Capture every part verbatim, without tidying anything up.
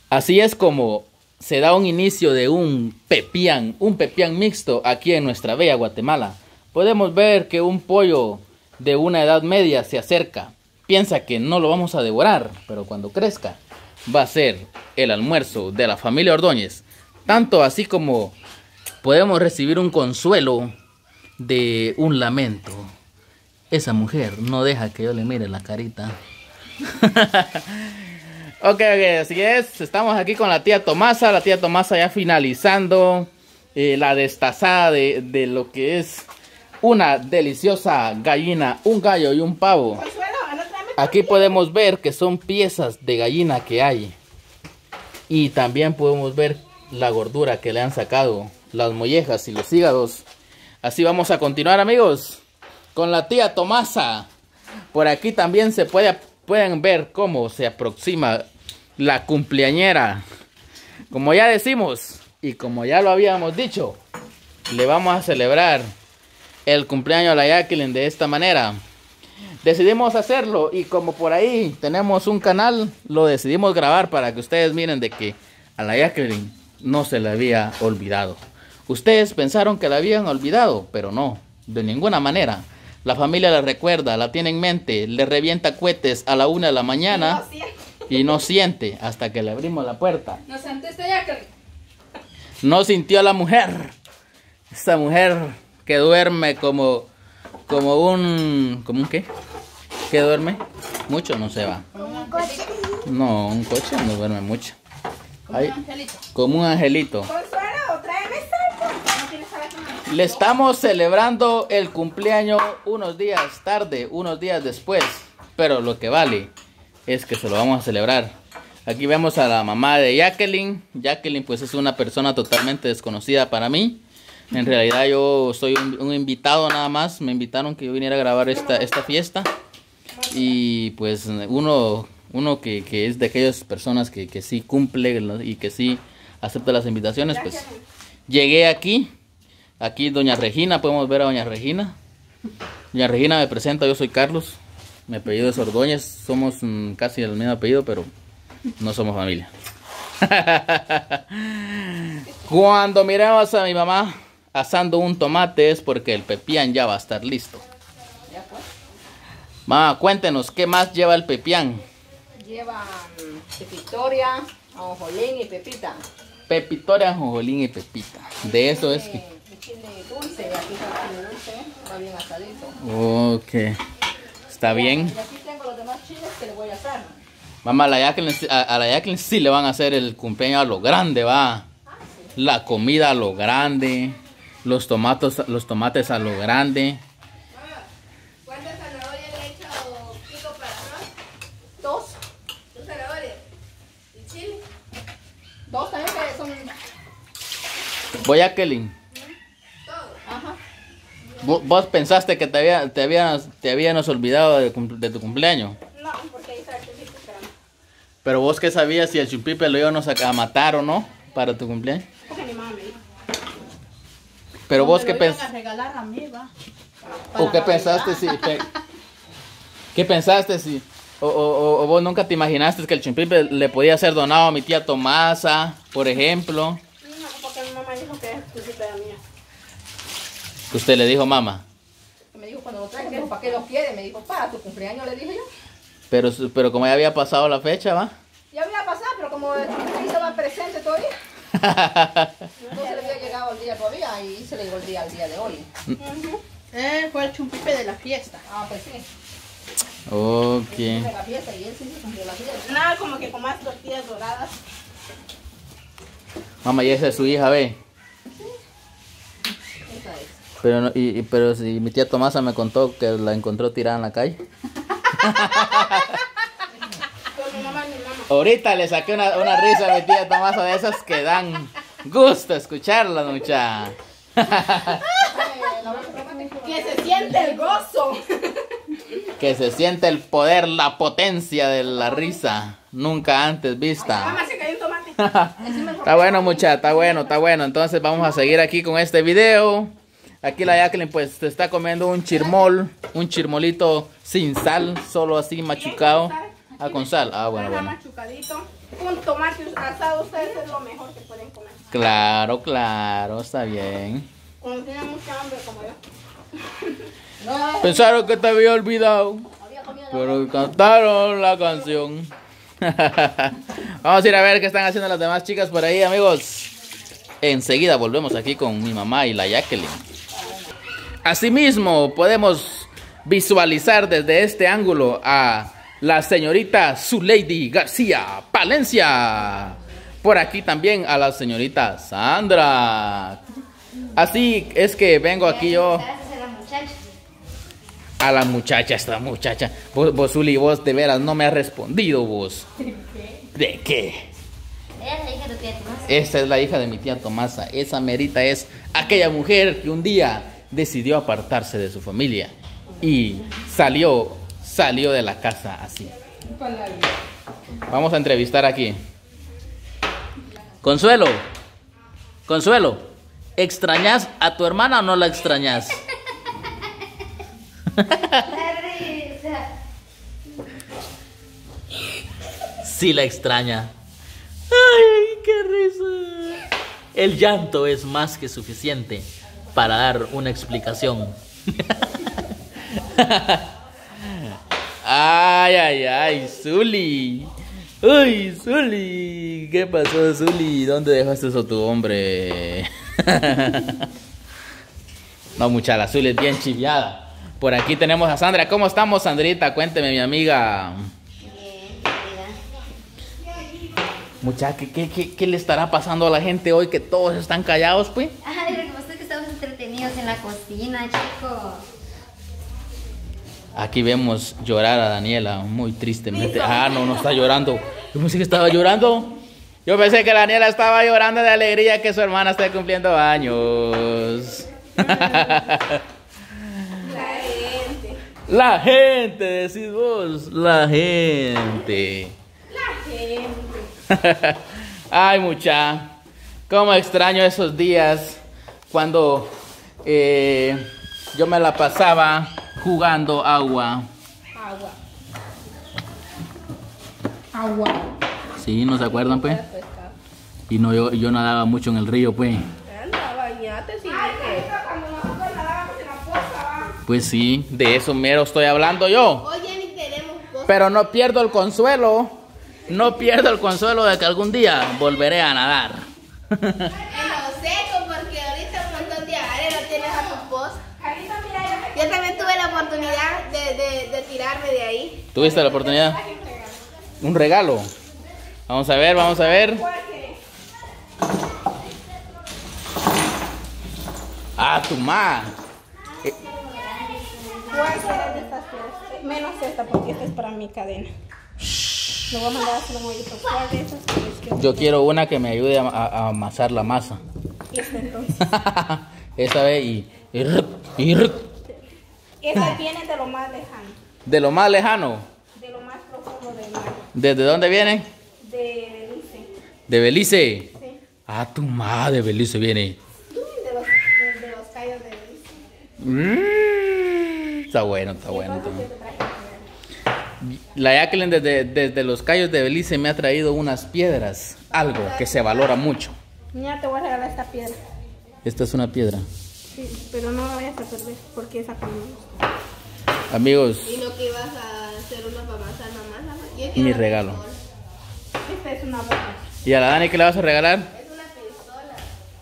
Así es como se da un inicio de un pepián, un pepián mixto aquí en nuestra bella Guatemala. Podemos ver que un pollo de una edad media se acerca. Piensa que no lo vamos a devorar, pero cuando crezca va a ser el almuerzo de la familia Ordóñez. Tanto así como podemos recibir un consuelo de un lamento. Esa mujer no deja que yo le mire la carita. Ok, ok, así es. Estamos aquí con la tía Tomasa. La tía Tomasa ya finalizando eh, la destazada de, de lo que es una deliciosa gallina, un gallo y un pavo. Aquí podemos ver que son piezas de gallina que hay. Y también podemos ver la gordura que le han sacado, las mollejas y los hígados. Así vamos a continuar, amigos, con la tía Tomasa. Por aquí también se puede, pueden ver cómo se aproxima la cumpleañera. Como ya decimos y como ya lo habíamos dicho, le vamos a celebrar el cumpleaños a la Jacqueline de esta manera. Decidimos hacerlo y como por ahí tenemos un canal, lo decidimos grabar para que ustedes miren de que a la Jacqueline no se le había olvidado. Ustedes pensaron que la habían olvidado, pero no, de ninguna manera. La familia la recuerda, la tiene en mente, le revienta cohetes a la una de la mañana y no siente hasta que le abrimos la puerta. ¿No sentiste, Jacqueline? No sintió a la mujer. Esta mujer que duerme como, como un... ¿Cómo un qué? ¿Qué duerme? Mucho no se va. Como un coche. No, un coche no duerme mucho. Como Ay, un angelito. como un angelito. Consuelo, tráeme salsa. No tienes sal aquí, Le estamos celebrando el cumpleaños unos días tarde, unos días después. Pero lo que vale es que se lo vamos a celebrar. Aquí vemos a la mamá de Jacqueline. Jacqueline pues es una persona totalmente desconocida para mí. En realidad yo soy un, un invitado nada más. Me invitaron que yo viniera a grabar esta, esta fiesta. Y pues uno, uno que, que es de aquellas personas que, que sí cumple y que sí acepta las invitaciones, pues llegué aquí. Aquí doña Regina, podemos ver a doña Regina. Doña Regina me presenta, yo soy Carlos. Mi apellido es Ordóñez. Somos mm, casi el mismo apellido, pero no somos familia. Cuando miramos a mi mamá asando un tomate es porque el pepián ya va a estar listo. Mamá, cuéntenos, ¿qué más lleva el pepián? Lleva pepitoria, ajonjolín y pepita. Pepitoria, ajonjolín y pepita. De eso es que... Chile dulce, aquí está el chile dulce, va bien asadito. Ok, está bien. Y aquí tengo los demás chiles que le voy a asar. Mamá, a la Jacqueline, a, a la Jacqueline sí le van a hacer el cumpleaños a lo grande, va. Ah, sí. La comida a lo grande, los tomates, los tomates a lo grande. ¿Cuántas zanahorias le he hecho pico para arroz? Dos. Dos zanahorias. ¿Y chile? Dos también que son... Voy, Jacqueline. Todo. Ajá. ¿Vos, vos pensaste que te, había, te, habías, te habíamos olvidado de, de tu cumpleaños? No, porque ahí está el chilito esperando. Pero vos qué sabías si el chupipe lo íbamos a, a matar o no para tu cumpleaños. Porque mi mamá me dijo. Pero No, vos me qué lo iban pensaste. a regalar a mí, va. ¿O qué Para pensaste Navidad. si... Pe, ¿Qué pensaste si... O, o, o vos nunca te imaginaste que el chupipe le podía ser donado a mi tía Tomasa, por ejemplo? No, porque mi mamá dijo que el chilito era mío. Que usted le dijo, mamá. Me dijo cuando lo traigan, me dijo, ¿para qué lo quiere? Me dijo, para tu cumpleaños, le dije yo. Pero, pero como ya había pasado la fecha, ¿va? Ya había pasado, pero como el chiquito estaba presente todavía, no se le había llegado el día todavía y se le llegó el día al día de hoy. Uh-huh. Eh, fue el chumpipe de la fiesta. Ah, pues sí. Ok. De la fiesta y él sí se cumplió la fiesta. Nada como que con más tortillas doradas. Mamá, y esa es su hija, ve. Esa es. Pero, no- y, y- pero si mi tía Tomasa me contó que la encontró tirada en la calle. Con mi mamá y mi mamá. Ahorita le saqué una, una risa a mi tía Tomasa de esas que dan gusto escucharla, mucha. Que se siente el gozo. Que se siente el poder, la potencia de la risa. Nunca antes vista. Mamá, se cayó un tomate. Está bueno, mucha, está bueno, está bueno. Entonces vamos a seguir aquí con este video. Aquí la Jacqueline pues se está comiendo un chirmol, un chirmolito sin sal, solo así machucado. Ah, con sal. Ah, bueno, Ajá, bueno. machucadito. un tomate asado, ustedes es lo mejor que pueden comer. Claro, claro, está bien. Cuando tienen mucha hambre como yo. No, Pensaron que te había olvidado, había comido la pero cantaron la canción. Vamos a ir a ver qué están haciendo las demás chicas por ahí, amigos. Enseguida volvemos aquí con mi mamá y la Jacqueline. Asimismo, podemos visualizar desde este ángulo a la señorita Zuleidi García Palencia. Por aquí también a la señorita Sandra. Así es que vengo aquí yo a la muchacha, esta muchacha. Vos, vos, Zuli, vos de veras no me has respondido, vos. ¿De qué? ¿De qué? Ella es la hija de tu tía Tomasa. Esa es la hija de mi tía Tomasa. Esa merita es aquella mujer que un día decidió apartarse de su familia y salió, salió de la casa así. Vamos a entrevistar aquí. Consuelo, Consuelo, ¿extrañas a tu hermana o no la extrañas? La risa. Sí la extraña. ¡Ay, qué risa! El llanto es más que suficiente para dar una explicación. Ay, ay, ay, Zuli. Uy, Zuli. ¿Qué pasó, Zuli? ¿Dónde dejaste eso tu hombre? No, mucha, la Zuli es bien chiviada. Por aquí tenemos a Sandra. ¿Cómo estamos, Sandrita? Cuénteme, mi amiga. Bien, querida. Mucha, ¿qué, qué, qué, qué le estará pasando a la gente hoy que todos están callados, pues? Ay, lo que pasa es que estamos entretenidos en la cocina, chicos. Aquí vemos llorar a Daniela muy tristemente. Ah, no, no está llorando. Yo pensé que estaba llorando. Yo pensé que Daniela estaba llorando de alegría que su hermana esté cumpliendo años. La gente. La gente, decís vos. La gente. La gente. Ay, mucha. Cómo extraño esos días cuando eh, yo me la pasaba jugando agua. Agua. Agua. Sí, ¿no se acuerdan, pues? Y no, yo, yo nadaba mucho en el río, pues. Anda, bañate, sí. Cuando nosotros nadábamos en la poza, Pues sí, de eso mero estoy hablando yo. Oye, ni tenemos voz. Pero no pierdo el consuelo. No pierdo el consuelo de que algún día volveré a nadar. En lo seco, porque ahorita un montón de arena tienes a tu voz. Yo también tuve la oportunidad de, de, de tirarme de ahí. ¿Tuviste la oportunidad? Un regalo. Vamos a ver, vamos a ver. Ah, tu ma. Cualquiera de estas piedras, menos esta porque esta es para mi cadena. Lo voy a mandar a hacer un hoyito. ¿Cuál de esas quieres que Yo quiero una que me ayude a, a- a amasar la masa. esta entonces? Esta vez y, y, ruc, y ruc. Esta viene de lo más lejano, De lo más lejano. de lo más profundo del mar, ¿Desde dónde viene? de Belice. De Belice. Sí. Ah, tu ma de Belice viene. De los, de, de los callos de Belice. Mm, Está bueno, está bueno. Está Entonces, bueno. yo te traje piedras. La Jacqueline desde, desde los Cayos de Belice me ha traído unas piedras. Algo que se valora mucho. Mira, te voy a regalar esta piedra. Esta es una piedra. Sí, pero no la vayas a perder porque esa para mí. Amigos, Y lo que ibas a hacer una para amasar mamá. Yo mi quiero una regalo. pistola. Esta es una boca. ¿Y a la Dani qué le vas a regalar? Es una pistola.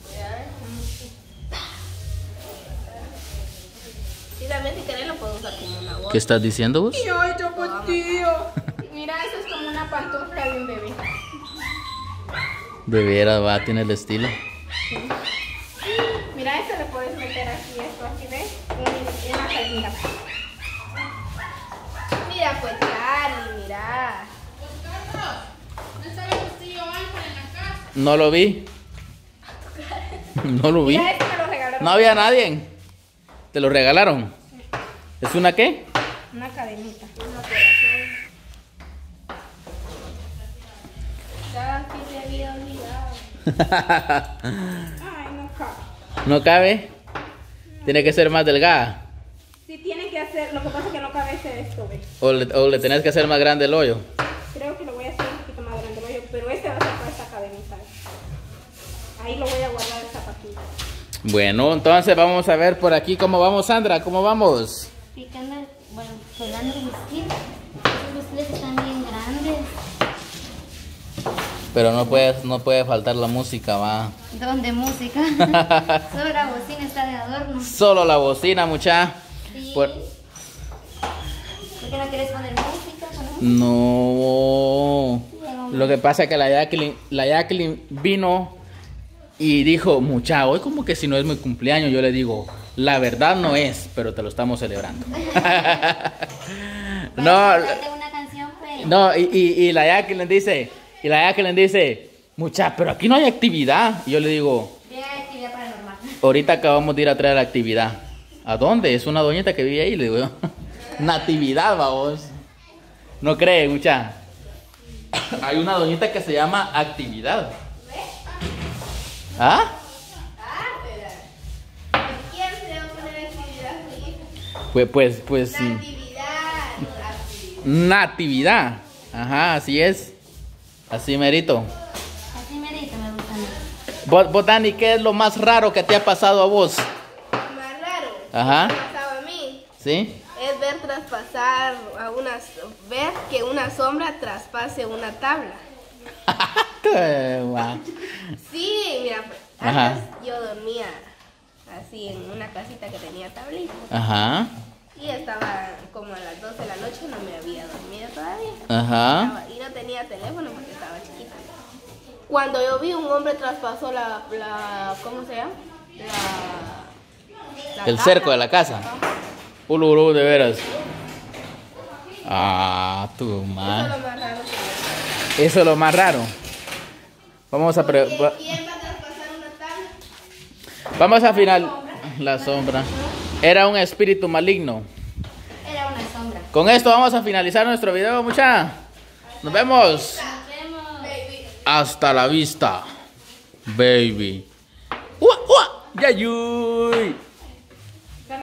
Y también si querés lo puedo usar como una ¿Qué bolsa. estás diciendo vos? Ay, chocotío. Mira, eso es como una pantufla de un bebé. De veras, va, tiene el estilo. Mira, esto le puedes meter aquí, esto aquí, ¿ves? En una cañita. Mira, pues Charlie, mira. No lo vi. No lo vi. Mira, esto me lo regalaron. No había nadie. ¿Te lo regalaron? ¿Es una qué? Una cadenita. Ya que te había olvidado. Ay, no cabe. ¿No cabe? Tiene que ser más delgada. Sí, tiene que hacer, lo que pasa es que no cabe ese esto, ¿ves? O le, o le tenés que hacer más grande el hoyo. Creo que lo voy a hacer un poquito más grande el hoyo, pero con esta cadenita. Ahí lo voy a guardar el zapatito. Bueno, entonces vamos a ver por aquí cómo vamos, Sandra. ¿Cómo vamos? Picando, bueno, colgando el vestido. Esos vestidos están bien grandes. Pero no puede, no puede faltar la música, va. ¿Dónde música? Solo la bocina está de adorno. Solo la bocina, mucha. Sí. Por... ¿Por qué no quieres poner música? ¿Ponemos? No. Lo que pasa es que la Jacqueline, la Jacqueline vino y dijo, mucha, hoy como que si no es mi cumpleaños, yo le digo, la verdad no es, pero te lo estamos celebrando. No, Cántate una canción, pues. no, y, y, y la Jacqueline dice, y la Jacqueline dice, mucha, pero aquí no hay actividad. Y yo le digo, Bien, actividad paranormal. ahorita acabamos de ir a traer la actividad. ¿A dónde? Es una doñita que vive ahí, le digo yo. Natividad, vamos. ¿No cree, mucha? Hay una doñita que se llama Actividad. ¿Ah? ¿Quién se va a poner actividad feliz? Pues, pues, pues sí. Natividad. Natividad. Ajá, así es. Así merito. Así me dice, me gusta a mí. Vos, vos, Dani, ¿qué es lo más raro que te ha pasado a vos? Más raro. Ajá. ¿Qué me ha pasado a mí? ¿Sí? Es ver traspasar a unas, ver que una sombra traspase una tabla. Sí, mira, pues, Ajá. antes yo dormía así en una casita que tenía tablita. Ajá. Y estaba como a las doce de la noche, no me había dormido todavía. Ajá. Estaba- y no tenía teléfono porque estaba chiquita. Cuando yo vi un hombre traspasó la, la ¿cómo se llama? La, la El tabla. cerco de la casa. Uluru, de veras. Ah, tu Eso es madre. lo más raro que Eso es lo más raro. Vamos a pre- yo va- vi. ¿Quién va a traspasar una tabla? vamos a final la sombra. Era un espíritu maligno. Era una sombra. Con esto vamos a finalizar nuestro video, mucha. Nos vemos. Nos vemos. Baby. Hasta la vista, baby. ¡Ua, ua! ¡Yayuy!